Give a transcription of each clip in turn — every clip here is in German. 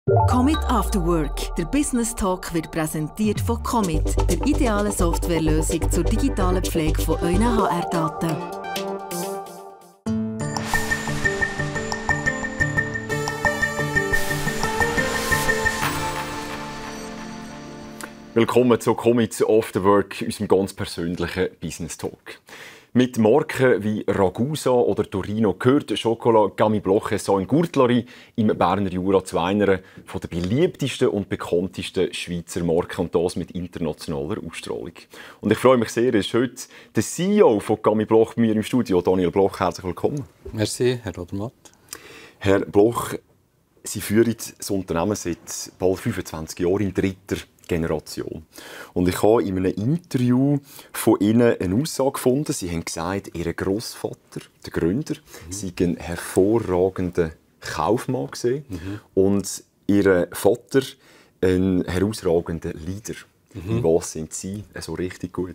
Commit After Work. Der Business Talk wird präsentiert von Commit, der idealen Softwarelösung zur digitalen Pflege von euren HR-Daten. Willkommen zu Commit After Work, unserem ganz persönlichen Business Talk. Mit Marken wie Ragusa oder Torino gehört Chocolat Camille Bloch in Gurtleri im Berner Jura zu einer der beliebtesten und bekanntesten Schweizer Marken und das mit internationaler Ausstrahlung. Und ich freue mich sehr, es ist heute der CEO von Camille Bloch bei mir im Studio, Daniel Bloch. Herzlich willkommen. Merci, Herr Odermatt. Herr Bloch, Sie führen das Unternehmen seit bald 25 Jahren in dritter Generation. Und ich habe in einem Interview von Ihnen eine Aussage gefunden. Sie haben gesagt, Ihr Grossvater, der Gründer, sei ein hervorragender Kaufmann gewesen und Ihr Vater ein herausragender Leader. In was sind Sie so richtig gut?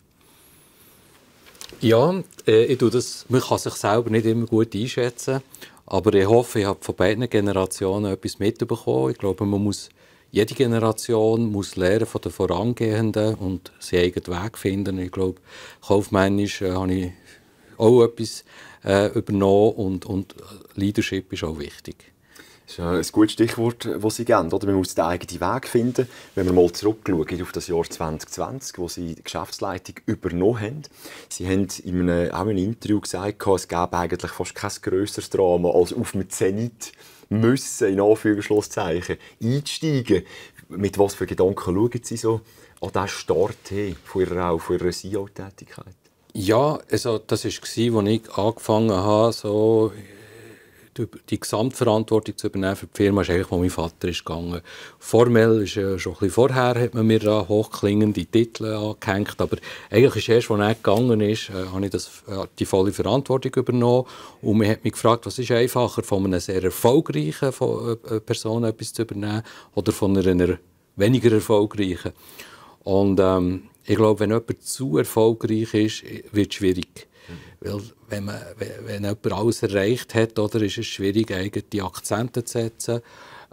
Ja, man kann sich selber nicht immer gut einschätzen, aber ich hoffe, ich habe von beiden Generationen etwas mitbekommen. Ich glaube, jede Generation muss lernen von den Vorangehenden und seinen eigenen Weg finden. Ich glaube, kaufmännisch habe ich auch etwas übernommen und Leadership ist auch wichtig. Das ist ein gutes Stichwort, das Sie geben. Oder? Man muss den eigenen Weg finden. Wenn wir mal zurückschauen auf das Jahr 2020, wo Sie die Geschäftsleitung übernommen haben. Sie haben in einem Interview gesagt, es gäbe eigentlich fast kein grösseres Drama, als auf dem Zenit müssen, in Anführungszeichen, einsteigen. Mit was für Gedanken schauen Sie so an diesen Start von Ihrer CEO-Tätigkeit? Ja, also das war, als ich angefangen habe, so die Gesamtverantwortung zu übernehmen für die Firma, ist eigentlich, wo mein Vater ist gegangen. Formell ist schon ein bisschen vorher, hat man mir da hochklingende Titel angehängt, aber eigentlich ist erst, als er gegangen ist, habe ich die volle Verantwortung übernommen und man hat mich gefragt, was ist einfacher, von einer sehr erfolgreichen Person etwas zu übernehmen oder von einer weniger erfolgreichen. Und ich glaube, wenn jemand zu erfolgreich ist, wird es schwierig. Weil wenn jemand alles erreicht hat, oder, ist es schwierig, eigene Akzente zu setzen.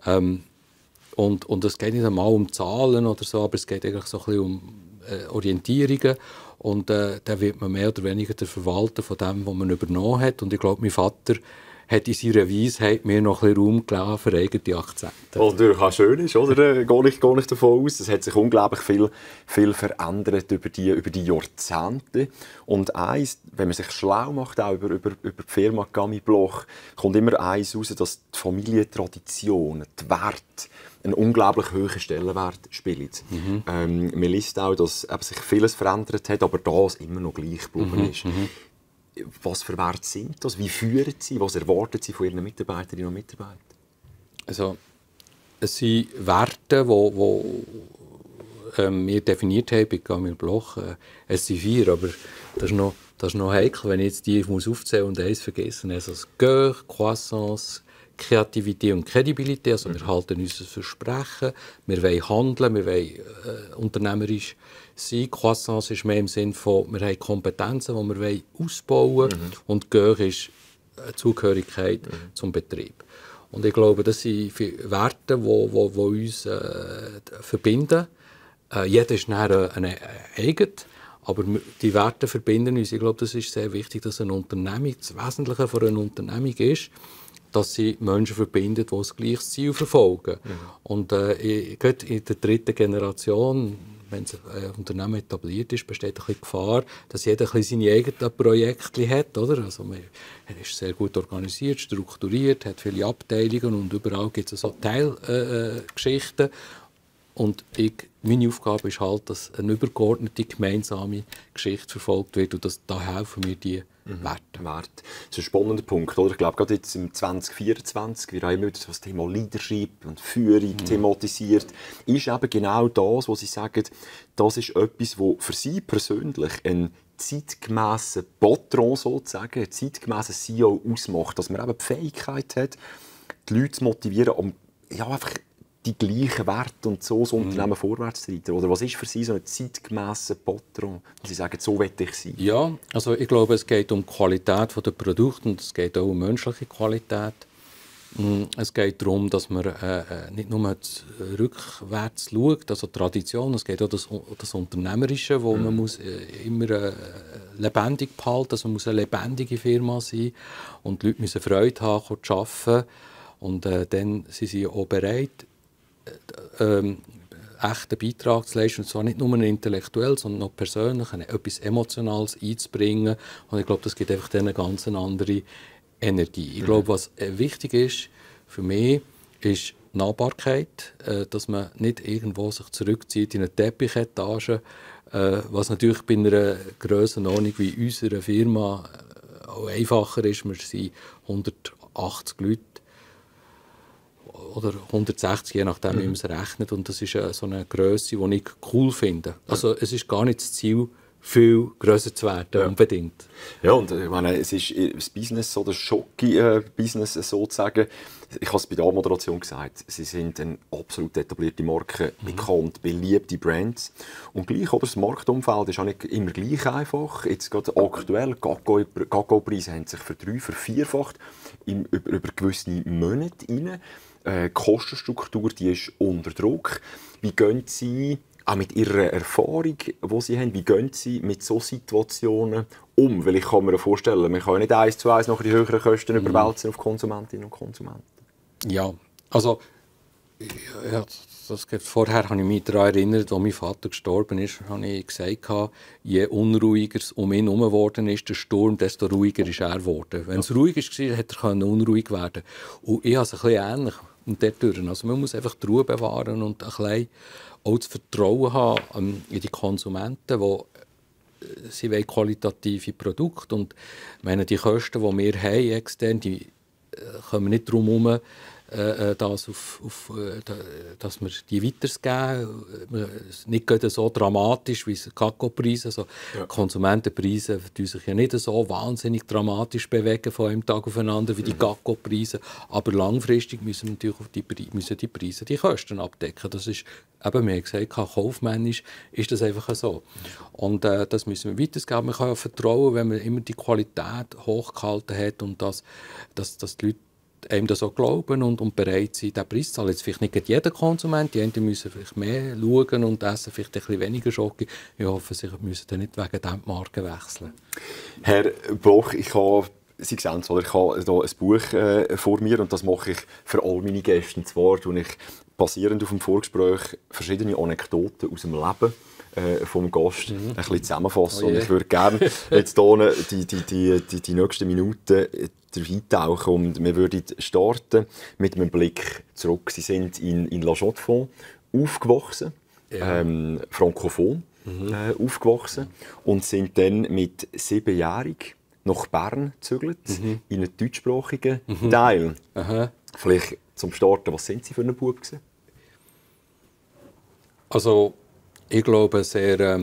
Und es geht nicht einmal um Zahlen oder so, aber es geht eigentlich so ein bisschen um Orientierungen. Und dann wird man mehr oder weniger der Verwalter von dem, was man übernommen hat. Und ich glaube, mein Vater hat in seiner Weisheit mir noch ein bisschen Raum gelassen für eigene Akzente. Was natürlich auch schön ist, oder? Gehe nicht davon aus. Es hat sich unglaublich viel verändert über die Jahrzehnte. Und eins, wenn man sich schlau macht, auch über die Firma Camille Bloch, kommt immer eins raus, dass die Familientradition, die Werte, einen unglaublich hohen Stellenwert spielen. Man liest auch, dass sich vieles verändert hat, aber das immer noch gleich geblieben ist. Was für Werte sind das? Wie führen Sie? Was erwarten Sie von Ihren Mitarbeiterinnen und Mitarbeitern? Also, es sind Werte, die wir definiert haben bei Camille Bloch. Es sind 4, aber das ist noch heikel, wenn ich jetzt die aufzählen und eins vergessen. Also das Cœur, Croissance, Kreativität und Kredibilität. Also wir halten uns ein Versprechen, wir wollen handeln, wir wollen unternehmerisch sein. Croissance ist mehr im Sinne von, wir haben Kompetenzen, die wir ausbauen wollen. Und Cœur ist Zugehörigkeit zum Betrieb. Und ich glaube, das sind Werte, die uns verbinden. Jeder ist nachher eigen, aber die Werte verbinden uns. Ich glaube, das ist sehr wichtig, dass eine Unternehmung, das Wesentliche von einer Unternehmung ist, dass sie Menschen verbinden, die das gleiche Ziel verfolgen. Und gerade in der dritten Generation, wenn ein Unternehmen etabliert ist, besteht eine Gefahr, dass jeder seine eigenen Projekte hat. Oder? Also man ist sehr gut organisiert, strukturiert, hat viele Abteilungen und überall gibt es so Teilgeschichten. Und meine Aufgabe ist halt, dass eine übergeordnete gemeinsame Geschichte verfolgt wird und da helfen mir die Werte. Das ist ein spannender Punkt. Oder? Ich glaube, gerade jetzt im 2024 wird auch immer das Thema Leadership und Führung thematisiert. Ist eben genau das, was Sie sagen, das ist etwas, was für Sie persönlich ein zeitgemässer Patron sozusagen, ein zeitgemässer CEO ausmacht. Dass man eben die Fähigkeit hat, die Leute zu motivieren, einfach die gleichen Werte und so das Unternehmen vorwärts zu leiten? Oder was ist für Sie so ein zeitgemässer Patron, wo Sie sagen, so will ich sein? Ja, also ich glaube, es geht um die Qualität der Produkte und es geht auch um menschliche Qualität. Es geht darum, dass man nicht nur rückwärts schaut, also Tradition, es geht auch das Unternehmerische, wo man muss immer lebendig behalten, also man muss eine lebendige Firma sein und die Leute müssen Freude haben, zu arbeiten und dann sind sie auch bereit, echten Beitrag zu leisten, und zwar nicht nur intellektuell, sondern auch persönlich, etwas Emotionales einzubringen. Und ich glaube, das gibt einfach eine ganz andere Energie. Ich glaube, was wichtig ist für mich, ist Nahbarkeit, dass man nicht irgendwo sich zurückzieht in eine Teppichetage, was natürlich bei einer Grössenordnung wie unserer Firma auch einfacher ist. Wir sind 180 Leute oder 160, je nachdem, wie man es rechnet. Und das ist so eine Grösse, die ich cool finde. Also es ist gar nicht das Ziel, viel grösser zu werden, unbedingt. Ja, und ich meine, es ist das Business, so das Schocki-Business sozusagen. Ich habe es bei der Moderation gesagt, sie sind eine absolut etablierte Marke, bekannt, beliebte Brands. Und gleich, oder, das Marktumfeld ist auch nicht immer gleich einfach. Jetzt gerade aktuell, Kakao-Preise haben sich vervierfacht über gewisse Monate rein. Die Kostenstruktur, die ist unter Druck. Wie gehen Sie auch mit Ihrer Erfahrung, die Sie haben, wie gehen Sie mit solchen Situationen um? Weil ich kann mir vorstellen, man kann ja nicht 1:1 noch die höheren Kosten überwälzen auf Konsumentinnen und Konsumenten. Ja, also vorher habe ich mich daran erinnert, als mein Vater gestorben ist, habe ich gesagt, je unruhiger es um ihn herum geworden ist, der Sturm, desto ruhiger ist er geworden. Wenn es ruhig war, hätte er unruhig werden. Und ich habe es ein bisschen ähnlich. Also man muss einfach die Ruhe bewahren und ein bisschen auch das Vertrauen haben in die Konsumenten, die sie wollen qualitative Produkte. Und ich meine, die Kosten, die wir haben, extern, die kommen nicht darum herum, dass wir die weitergeben. Nicht so dramatisch wie die Kakaopreise. Also Konsumentenpreise sich ja nicht so wahnsinnig dramatisch bewegen von einem Tag auf den anderen wie die Kakaopreise. Aber langfristig müssen natürlich die Preise die Kosten abdecken. Das ist, eben, wir haben gesagt, kaufmännisch ist das einfach so. Und das müssen wir weitergeben. Man kann ja vertrauen, wenn man immer die Qualität hochgehalten hat und dass die Leute einem das auch glauben und bereit sind, diesen Preis zu zahlen. Jetzt vielleicht nicht jeder Konsument, die einen müssen vielleicht mehr schauen und essen vielleicht ein bisschen weniger Schoki. Ich hoffe, sie müssen dann nicht wegen dem die Marke wechseln. Herr Bloch, Sie sehen es, ich habe hier ein Buch vor mir und das mache ich für all meine Gäste. Und zwar tue ich basierend auf dem Vorgespräch verschiedene Anekdoten aus dem Leben vom Gast ein bisschen zusammenfassen. Und ich würde gerne jetzt hier die nächsten Minuten eintauchen und wir würden starten mit einem Blick zurück. Sie sind in La Chaux-de-Fonds aufgewachsen, frankophon aufgewachsen und sind dann mit 7-jährig nach Bern gezügelt, in einen deutschsprachigen Teil. Vielleicht zum Starten, was sind Sie für ein Bub gewesen? Also, ich glaube sehr,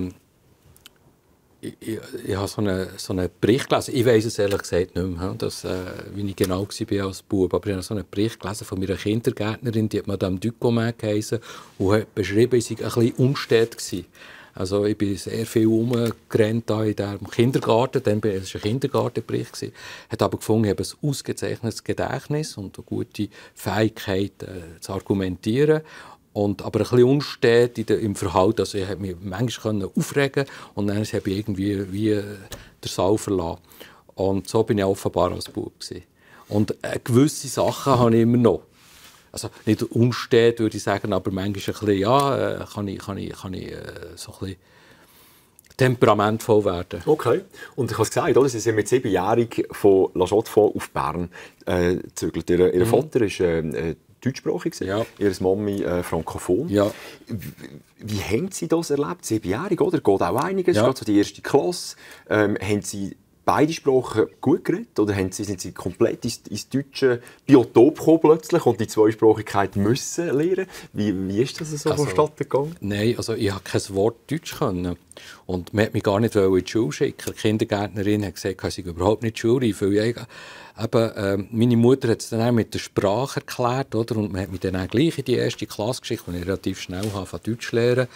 ich habe so einen Bericht gelesen. Ich weiss es ehrlich gesagt nicht mehr, wie ich genau war als Bub. Aber ich habe so einen Bericht gelesen von meiner Kindergärtnerin, die hat Madame Ducomin geheissen und hat beschrieben, sie war ein bisschen unstät gewesen. Also ich bin sehr viel rumgerannt in diesem Kindergarten. Dann war es ein Kindergartenbericht. Hat aber gefunden, ich habe ein ausgezeichnetes Gedächtnis und eine gute Fähigkeit zu argumentieren. Aber ein bisschen unstet im Verhalten. Also ich konnte mich manchmal aufregen und dann habe ich irgendwie den Saal verlassen. Und so bin ich offenbar als Bub. Und gewisse Sachen habe ich immer noch. Also nicht unstet, würde ich sagen, aber manchmal ein bisschen, kann ich so ein bisschen temperamentvoll werden. Okay. Und ich habe es gesagt, oder? Sie sind mit 7-jährig von La Chaux-de-Fonds auf Bern gezügelt. Ihr Vater ist deutschsprachig, Ihre Mami frankophon. Ja. Wie haben Sie das erlebt? 7-jährig, oder? Geht auch einiges, gerade so die erste Klasse. Haben Sie beide Sprachen gut geredet? Oder sind Sie komplett ins deutsche Biotop gekommen plötzlich und die Zweisprachigkeit müssen lernen? Wie ist das so vonstatten gegangen? Nein, also ich konnte kein Wort Deutsch können. Und man wollte mich gar nicht in die Schule schicken. Die Kindergärtnerin hat gesagt, ich sei überhaupt nicht schulreif. Meine Mutter hat es dann auch mit der Sprache erklärt, oder? Und man hat mich dann auch gleich in die erste Klasse geschickt, und ich relativ schnell von Deutsch lernen.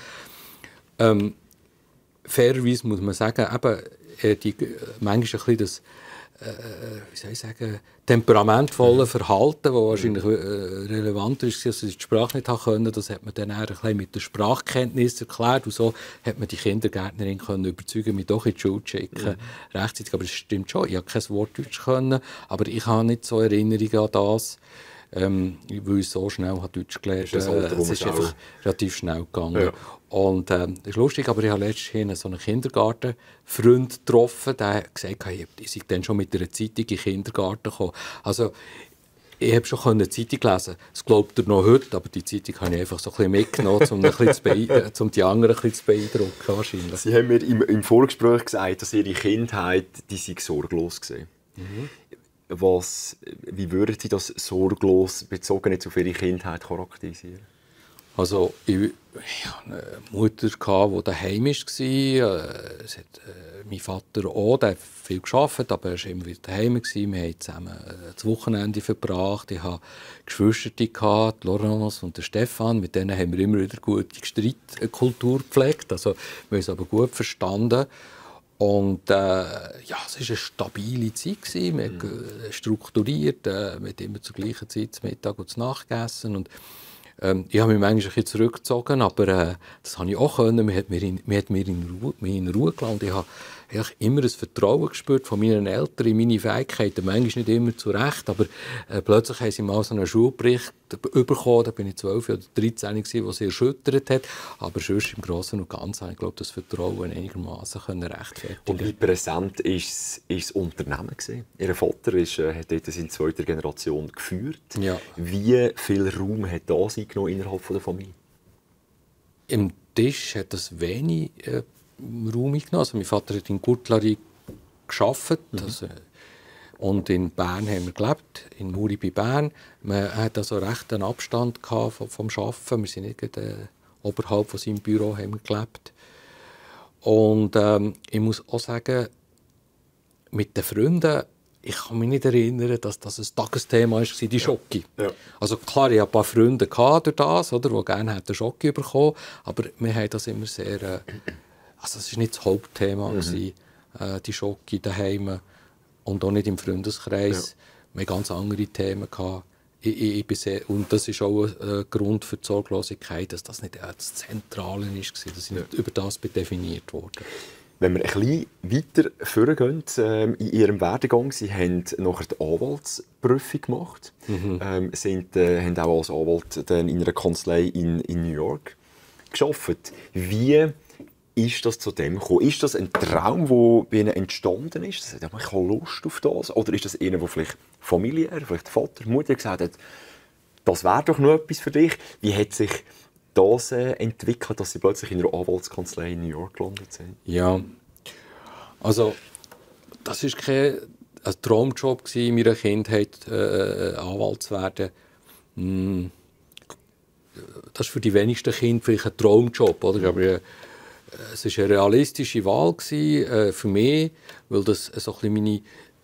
Fairerweise muss man sagen, manchmal ein bisschen wie soll ich sagen, temperamentvollen Verhalten, das wahrscheinlich relevanter ist, als ich die Sprache nicht konnte. Das hat man dann ein bisschen mit der Sprachkenntnis erklärt. Und so hat man die Kindergärtnerin können überzeugen, mich doch in die Schule zu schicken. Rechtzeitig. Aber es stimmt schon, ich konnte kein Wort Deutsch können, aber ich habe nicht so Erinnerungen an das, weil ich so schnell Deutsch gelernt habe. Es ist einfach relativ schnell gegangen. Ja. Und das ist lustig, aber ich habe letztens so einen Kindergartenfreund getroffen, der hat gesagt, ich sei dann schon mit einer Zeitung in den Kindergarten gekommen. Also, ich habe schon eine Zeitung lesen. Das glaubt er noch heute, aber die Zeitung habe ich einfach so ein bisschen mitgenommen, um die anderen ein bisschen zu beeindrucken. Wahrscheinlich. Sie haben mir im Vorgespräch gesagt, dass Ihre Kindheit sei sorglos war. Wie würden Sie das sorglos bezogen jetzt auf Ihre Kindheit charakterisieren? Also, ich hatte eine Mutter, die daheim war. Mein Vater auch, der hat viel gearbeitet, aber er war immer wieder daheim. Wir haben zusammen das Wochenende verbracht. Ich hatte Geschwister, Laurence und Stefan. Mit denen haben wir immer wieder gute Streitkultur gepflegt. Also, wir haben uns aber gut verstanden. Und es war eine stabile Zeit. Wir haben strukturiert, wir haben immer zur gleichen Zeit zu Mittag und zu Nacht gegessen. Und, ich habe mich manchmal ein bisschen zurückgezogen, aber das habe ich auch können. Man hat mich in Ruhe gelassen. Und ich habe immer ein Vertrauen gespürt von meinen Eltern in meine Fähigkeiten. Manchmal nicht immer zu Recht, aber plötzlich haben sie mal so einen Schulbericht bekommen. Da war ich 12 oder 13, der sie erschüttert hat. Aber sonst im Großen und Ganzen habe ich, glaube, das Vertrauen einigermaßen rechtfertigen. Und wie präsent war das Unternehmen? Ihr Vater hat dort in zweiter Generation geführt. Ja. Wie viel Raum hat das eingenommen innerhalb der Familie? Im Tisch hat das wenig Raum eingenommen. Also mein Vater hat in Gurtlari gearbeitet. Und in Bern haben wir gelebt, in Muri bei Bern. Man hat also recht einen Abstand vom Arbeiten. Wir sind nicht oberhalb von seinem Büro haben wir gelebt. Und ich muss auch sagen, mit den Freunden, ich kann mich nicht erinnern, dass das ein Tagesthema war, die Schoki. Ja. Also klar, ich hatte ein paar Freunde durch das, oder, die gerne Schoki bekommen haben, aber wir haben das immer sehr... Also es war nicht das Hauptthema, die Schoki daheim und auch nicht im Freundeskreis. Ja. Wir hatten ganz andere Themen. Und das ist auch ein Grund für die Sorglosigkeit, dass das nicht das Zentrale war, dass ich nicht über das definiert wurde. Wenn wir ein bisschen weiter vorgehen in Ihrem Werdegang, Sie haben nachher die Anwaltsprüfung gemacht, haben auch als Anwalt in einer Kanzlei in New York gearbeitet. Wie ist das zu dem gekommen? Ist das ein Traum, der bei Ihnen entstanden ist? Ich habe Lust auf das. Oder ist das einer, der vielleicht familiär, vielleicht Vater, Mutter gesagt hat, das wäre doch noch etwas für dich? Wie hat sich das entwickelt, dass Sie plötzlich in einer Anwaltskanzlei in New York gelandet sind? Ja, also das war kein Traumjob in meiner Kindheit, Anwalt zu werden. Das ist für die wenigsten Kinder vielleicht ein Traumjob, oder? Aber es war eine realistische Wahl für mich, weil das so ein bisschen meine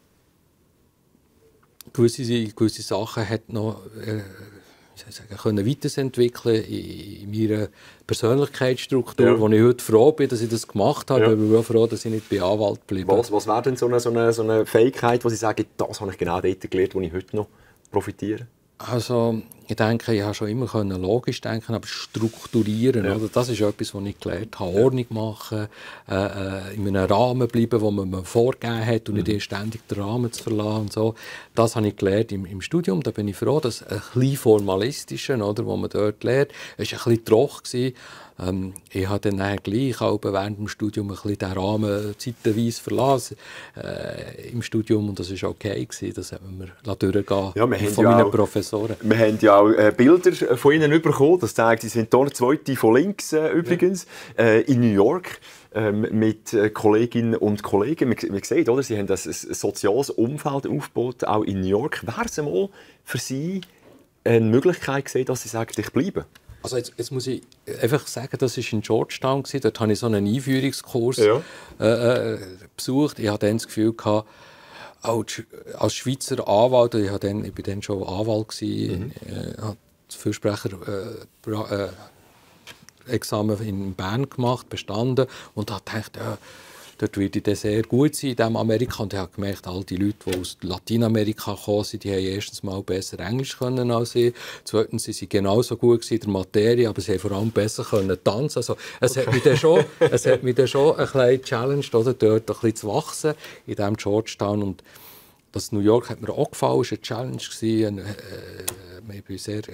gewisse Sachen hat noch können weiterentwickeln in meiner Persönlichkeitsstruktur, wo ich heute froh bin, dass ich das gemacht habe. Ja. Ich bin auch froh, dass ich nicht bei Anwalt bleibe. Was wäre denn so eine Fähigkeit, wo Sie sagen, das habe ich genau dort gelernt, wo ich heute noch profitiere? Also, ich denke, ich habe schon immer logisch denken, aber strukturieren. Ja. Oder? Das ist etwas, was ich gelernt habe. Ordnung machen, in einem Rahmen bleiben, den man mir vorgegeben hat und nicht ständig den Rahmen zu verlassen. Und so. Das habe ich gelernt im Studium. Da bin ich froh, dass ein bisschen formalistische, oder, was man dort lernt, es war ein bisschen trocken. Ich habe dann gleich auch während dem Studium ein bisschen den Rahmen zeitweise verlassen im Studium und das war okay. Das haben wir durchgehen von meinen Professoren. Wir haben ja auch Bilder von Ihnen bekommen. Das zeigt, Sie sind hier der zweite von links übrigens, in New York. Mit Kolleginnen und Kollegen. Man sieht, oder? Sie haben ein soziales Umfeld aufgebaut, auch in New York. Wäre es einmal für Sie eine Möglichkeit gesehen, dass Sie sagen, ich bleibe? Also jetzt muss ich einfach sagen, das war in Georgetown. Dort habe ich so einen Einführungskurs besucht. Ich hatte dann das Gefühl, als Schweizer Anwalt, ich war dann schon Anwalt, habe das Fürsprecher Examen in Bern gemacht, bestanden und habe gedacht, dort werde ich dann sehr gut sein in diesem Amerika. Und ich habe gemerkt, all die Leute, die aus Lateinamerika gekommen sind, die haben erstens mal besser Englisch können als ich. Zweitens, sie waren genauso gut in der Materie, aber sie haben vor allem besser können tanzen. Also, es hat mich dann schon ein bisschen gechallenged, oder, dort ein bisschen zu wachsen in diesem Georgetown. Und das New York hat mir auch gefallen, es war eine Challenge. Ich bin sehr,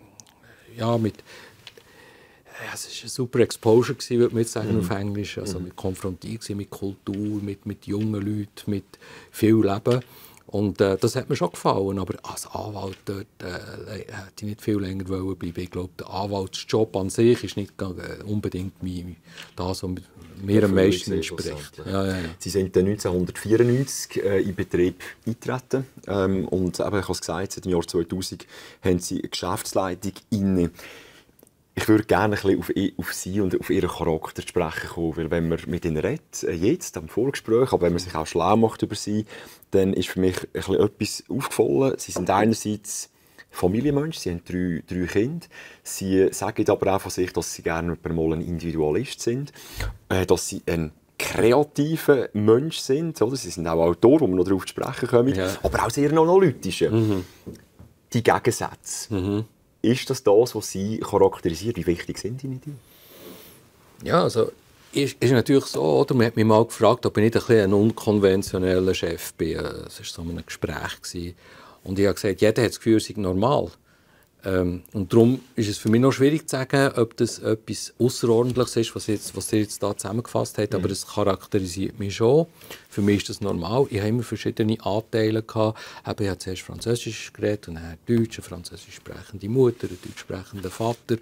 es war eine super Exposure, würde man jetzt sagen, auf Englisch. Also mit konfrontiert mit Kultur, mit jungen Leuten, mit viel Leben. Und das hat mir schon gefallen. Aber als Anwalt dort hätte ich nicht viel länger bleiben. Ich glaube, der Anwaltsjob an sich ist nicht unbedingt das, was mir am meisten entspricht. Ja. Sie sind 1994 in Betrieb eingetreten. Und eben, ich habe es gesagt, seit dem Jahr 2000 haben Sie eine Geschäftsleitung inne. Ich würde gerne ein bisschen auf Sie und auf Ihren Charakter zu sprechen kommen, weil wenn man mit Ihnen redet, jetzt am Vorgespräch, aber wenn man sich auch schlau macht über Sie, dann ist für mich ein bisschen etwas aufgefallen. Sie sind einerseits Familienmensch, Sie haben drei Kinder. Sie sagen aber auch von sich, dass Sie gerne mal ein Individualist sind, dass Sie ein kreativer Mensch sind. Oder? Sie sind auch Autor, wo wir noch darauf zu sprechen kommen, aber auch sehr analytischer. Die Gegensätze. Ist das, was Sie charakterisiert? Wie wichtig sind Ihnen die? Ja, also ist natürlich so, oder? Man hat mich mal gefragt, ob ich nicht ein unkonventioneller Chef bin. Das war so ein Gespräch. Und ich habe gesagt, jeder hat das Gefühl, es sei normal. Und darum ist es für mich noch schwierig zu sagen, ob das etwas Außerordentliches ist, was Sie jetzt da zusammengefasst haben. Aber es charakterisiert mich schon. Für mich ist das normal. Ich habe immer verschiedene Anteile gehabt. Ich habe zuerst Französisch geredet und dann Deutsch, eine französisch sprechende Mutter, einen deutsch sprechenden Vater.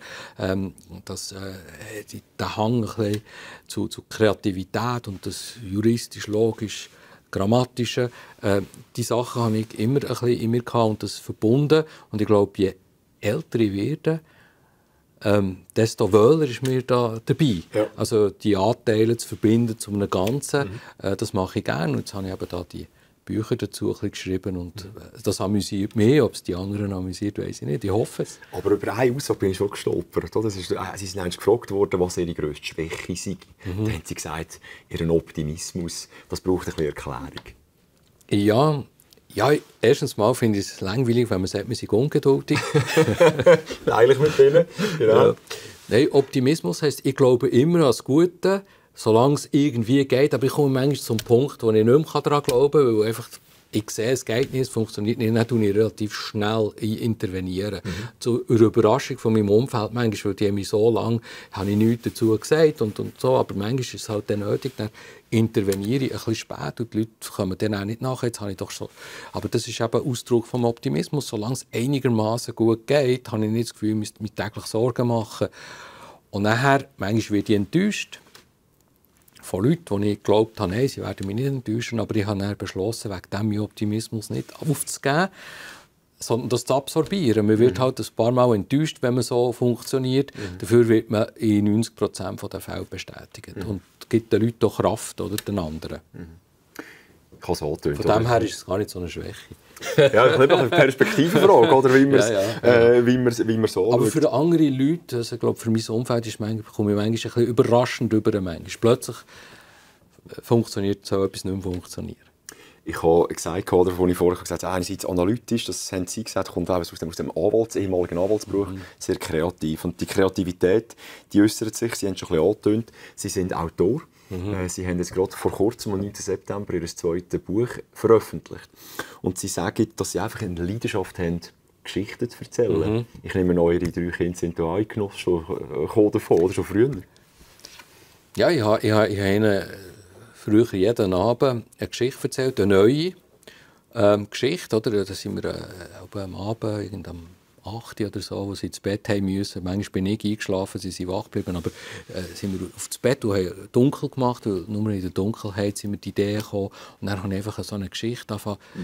Der Hang ein bisschen zu Kreativität und das juristisch-logisch Grammatische. Die Sachen habe ich immer ein bisschen in mir gehabt und das verbunden. Und ich glaube, je älter ich werde, desto wohler ist mir da dabei. Ja. Also die Anteile zu verbinden zu einem Ganzen, das mache ich gerne. Und jetzt habe ich eben da die Bücher dazu ein bisschen geschrieben und das amüsiert mich. Ob es die anderen amüsiert, weiß ich nicht. Ich hoffe es. Aber über eine Aussage bin ich schon gestolpert. Sie sind einmal gefragt worden, was Ihre grösste Schwäche sei. Dann haben Sie gesagt, Ihren Optimismus, das braucht ein bisschen Erklärung. Ja, erstens mal finde ich es langweilig, wenn man sagt, wir sind ungeduldig. Eigentlich mit denen, genau. Ja. Nein, Optimismus heisst, ich glaube immer an das Gute, solange es irgendwie geht. Aber ich komme manchmal zum Punkt, wo ich nicht mehr daran glauben kann, weil einfach, ich sehe, es geht nicht, es funktioniert nicht. Dann tue ich relativ schnell intervenieren. Zur Überraschung von meinem Umfeld, manchmal, weil die haben mich so lange, habe ich nichts dazu gesagt und so, aber manchmal ist es halt dann nötig, dann interveniere ich ein bisschen spät und die Leute kommen dann auch nicht nach. Jetzt habe ich doch schon. Aber das ist eben Ausdruck vom Optimismus. Solange es einigermaßen gut geht, habe ich nicht das Gefühl, ich müsste mir täglich Sorgen machen. Und nachher, manchmal werde ich enttäuscht von Leuten, die ich geglaubt habe, hey, sie werden mich nicht enttäuschen, aber ich habe dann beschlossen, wegen diesem Optimismus nicht aufzugeben, sondern das zu absorbieren. Man wird halt ein paar Mal enttäuscht, wenn man so funktioniert. Dafür wird man in 90% der Fälle bestätigt. Und gibt den Leuten auch Kraft, oder den anderen. Kann so tönen, von dem her ist es gar nicht so eine Schwäche. Ja, ich habe eine Perspektivenfrage, oder wie man so aber für andere Leute, also ich glaube, für mein Umfeld komme ich manchmal ein bisschen überraschend rüber. Plötzlich funktioniert so etwas nicht mehr funktionieren. Ich habe gesagt, als ich vorher gesagt habe, einerseits analytisch, das haben Sie gesagt, kommt auch aus dem ehemaligen Anwaltsberuf, sehr kreativ. Und die Kreativität, die äußert sich, Sie haben schon ein bisschen angetönt, Sie sind Autor. Sie haben jetzt gerade vor kurzem, am 9. September, Ihr zweites Buch veröffentlicht. Und Sie sagen, dass Sie einfach eine Leidenschaft haben, Geschichten zu erzählen. Ich nehme an, eure 3 Kinder sind da eingenossen, schon davon, oder schon früher? Ja, ich habe ihnen früher jeden Abend eine Geschichte erzählt, eine neue Geschichte. Oder? Da sind wir am Abend, am 8 oder so, wo sie ins Bett haben müssen. Manchmal bin ich eingeschlafen, sie sind wach geblieben, aber sind wir aufs Bett und haben dunkel gemacht, weil nur in der Dunkelheit sind wir die Idee gekommen. Und dann habe ich einfach so eine Geschichte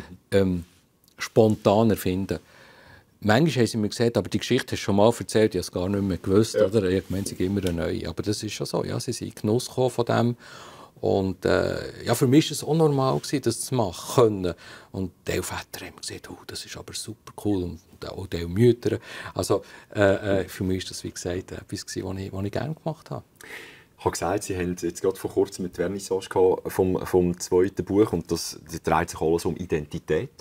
spontan erfinden. Manchmal haben sie mir gesagt, aber die Geschichte hast du schon mal erzählt, ich habe es gar nicht mehr gewusst. Ja. Oder? Ich meine, sie gibt immer eine neue. Aber das ist schon so, ja, sie sind in Genuss von dem. Und für mich war es auch normal, das zu machen. Und die Väter haben gesagt, das ist aber super cool. Und auch die Mütter. Also für mich war das, wie gesagt, etwas, was ich gerne gemacht habe. Ich habe gesagt, Sie haben jetzt gerade vor kurzem mit Vernissage vom zweiten Buch und das dreht sich alles um Identität.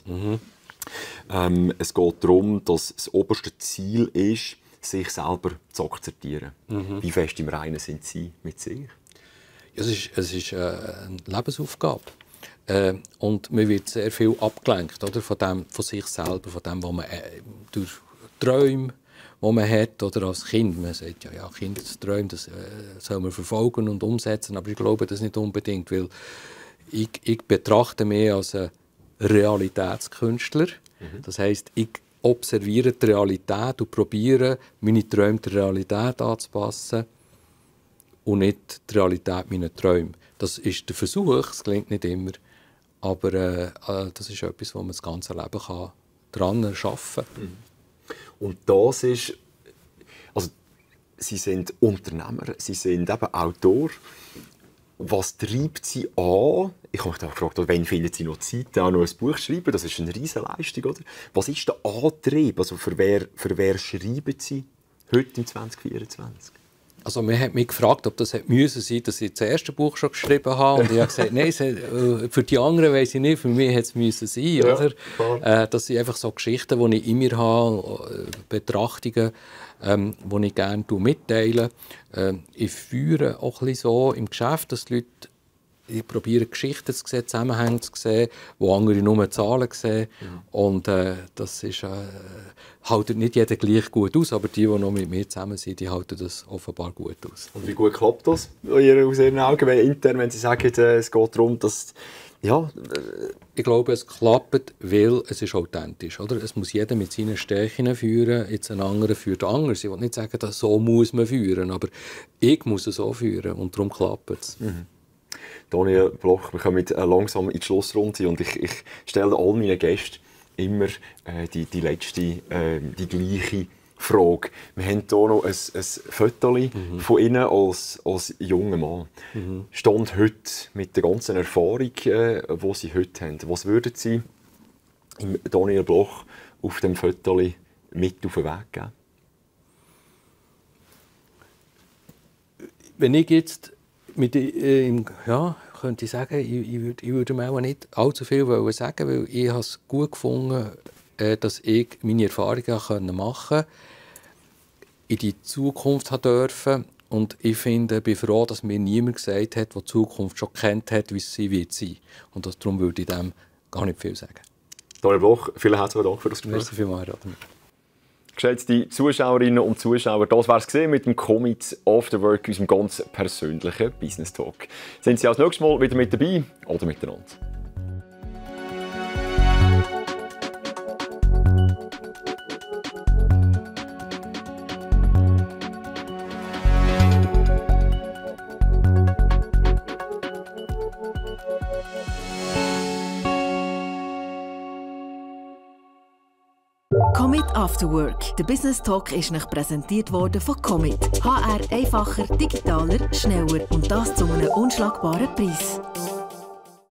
Es geht darum, dass das oberste Ziel ist, sich selber zu akzeptieren. Wie fest im Reinen sind Sie mit sich? Es ist eine Lebensaufgabe. Und man wird sehr viel abgelenkt, oder? Von sich selber, von dem, was man durch Träume, die man hat, oder als Kind. Man sagt ja Kindesträume, das soll man verfolgen und umsetzen, aber ich glaube das nicht unbedingt, weil ich betrachte mich als ein Realitätskünstler. Das heisst, ich observiere die Realität und probiere, meine Träume der Realität anzupassen und nicht die Realität meiner Träume. Das ist der Versuch, es gelingt nicht immer, aber das ist etwas, wo man das ganze Leben daran arbeiten kann. Und das ist, also Sie sind Unternehmer, Sie sind eben Autor. Was treibt Sie an? Ich habe mich gefragt, wann finden Sie noch Zeit, auch noch ein Buch zu schreiben? Das ist eine riesige Leistung, oder? Was ist der Antrieb? Also für wer schreiben Sie heute im 2024? Also man hat mich gefragt, ob das müssen sein, dass ich das erste Buch schon geschrieben habe. Und ich habe gesagt, nein, für die anderen weiss ich nicht, für mich hätte es müssen sein. Ja, oder? Das sind einfach so Geschichten, die ich in mir habe, Betrachtungen, die ich gerne mitteile. Ich führe auch ein bisschen so im Geschäft, dass die Leute, ich probiere Geschichten zu sehen, Zusammenhänge zu sehen, wo andere nur Zahlen sehen. Und das ist, haltet nicht jeder gleich gut aus, aber die noch mit mir zusammen sind, die halten das offenbar gut aus. Und wie gut klappt das aus Ihren Augen, wenn Sie sagen, es geht darum, dass... Ja, ich glaube, es klappt, weil es ist authentisch. Oder? Es muss jeder mit seinen Stärken führen, jetzt ein anderer führt anders. Ich will nicht sagen, dass so muss man führen, aber ich muss es so führen und darum klappt es. Daniel Bloch, wir kommen langsam in die Schlussrunde und ich stelle all meinen Gästen immer die gleiche Frage. Wir haben hier noch ein Foto von Ihnen als junger Mann. Stand heute mit der ganzen Erfahrung, die Sie heute haben, was würden Sie Daniel Bloch auf dem Foto mit auf den Weg geben? Wenn ich jetzt könnte ich sagen, ich würde mir auch nicht allzu viel sagen, weil ich es gut gefunden, dass ich meine Erfahrungen machen konnte, in die Zukunft durfte. Und ich bin froh, dass mir niemand gesagt hat, der die Zukunft schon kennt hat, wie sie wird sein. Und darum würde ich dem gar nicht viel sagen. Daniel Bloch, vielen herzlichen Dank für das Gespräch. Merci vielmals, Radamir. Geschätzte Zuschauerinnen und Zuschauer, das war es mit dem Commit After Work, unserem ganz persönlichen Business Talk. Sind Sie auch das nächste Mal wieder mit dabei oder miteinander? Commit After Work. Der Business Talk ist euch präsentiert worden von Commit. HR einfacher, digitaler, schneller und das zu einem unschlagbaren Preis.